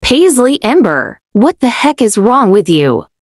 Paisley Ember, what the heck is wrong with you?